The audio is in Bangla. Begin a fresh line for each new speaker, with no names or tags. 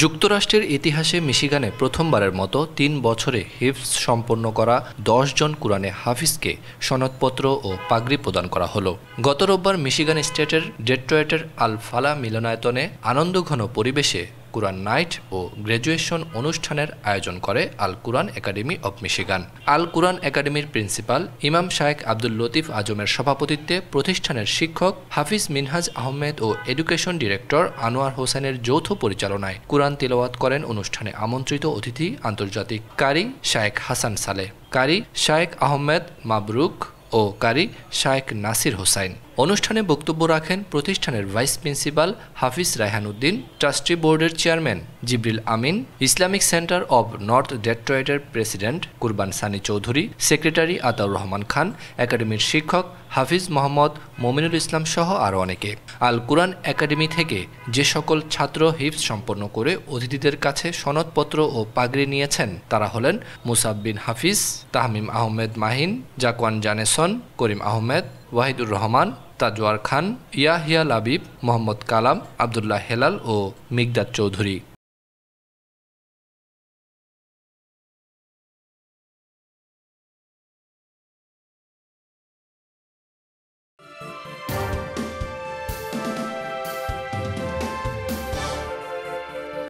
যুক্তরাষ্ট্রের ইতিহাসে মিশিগানে প্রথমবারের মতো ৩ বছরে হিফজ সম্পন্ন করা ১০ জন কুরআনে হাফিজকে সনদপত্র ও পাগড়ি প্রদান করা হলো। গত রোববার মিশিগান স্টেটের ডেট্রয়েটের আল ফালা মিলনায়তনে আনন্দঘন পরিবেশে কুরআন নাইট ও গ্র্যাজুয়েশন অনুষ্ঠানের আয়োজন করে Al Quran academy of Michigan. Al Quran একাডেমির প্রিন্সিপাল ইমাম শায়েখ আব্দুল লতিফ আজমের সভাপতিত্বে প্রতিষ্ঠানের শিক্ষক হাফিজ মিনহাজ আহমেদ ও এডুকেশন ডিরেক্টর আনোয়ার হোসেনের যৌথ পরিচালনায় কুরআন তিলাওয়াত করেন অনুষ্ঠানে আমন্ত্রিত অতিথি আন্তর্জাতিক কারি শায়েখ হাসান সালেহ, কারি শায়েখ আহমেদ মাবরুক ও কারি শায়েখ নাসির হোসাইন। অনুষ্ঠানে বক্তব্য রাখেন প্রতিষ্ঠানের vice principal Hafiz Raihan Uddin, trustee বোর্ডের chairman Jibril Amin, Islamic centre of North ডেট্রয়েটের প্রেসিডেন্ট কুরবান সানি চৌধুরী, সেক্রেটারি আতাউর রহমান খান, একাডেমির শিক্ষক হাফিজ মোহাম্মদ মমিনুল ইসলাম সহ আরও অনেকে। আল কুরআন একাডেমি থেকে যে সকল ছাত্র হিফজ সম্পন্ন করে অতিথিদের কাছে সনদপত্র ও পাগড়ি নিয়েছেন তারা হলেন মুসাব বিন হাফিজ, তাহমিম আহমেদ মাহিন, জাকওয়ান জানেসন, করিম আহমেদ, ওয়াহিদুর রহমান, তাজওয়ার খান, ইয়াহিয়া লাবিব, মোহাম্মদ কালাম, আবদুল্লাহ হেলাল ও মিগদাদ চৌধুরী।